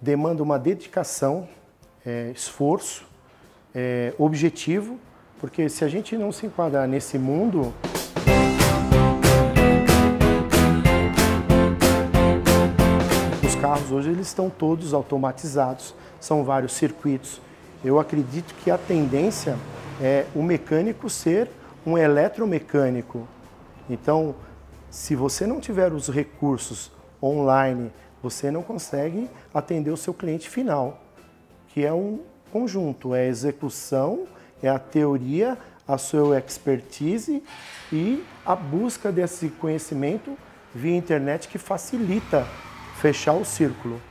demanda uma dedicação, esforço, objetivo, porque se a gente não se enquadrar nesse mundo, os carros hoje eles estão todos automatizados, são vários circuitos. Eu acredito que a tendência é o mecânico ser um eletromecânico. Então, se você não tiver os recursos online, você não consegue atender o seu cliente final, que é um conjunto, é a execução, é a teoria, a sua expertise e a busca desse conhecimento via internet que facilita fechar o círculo.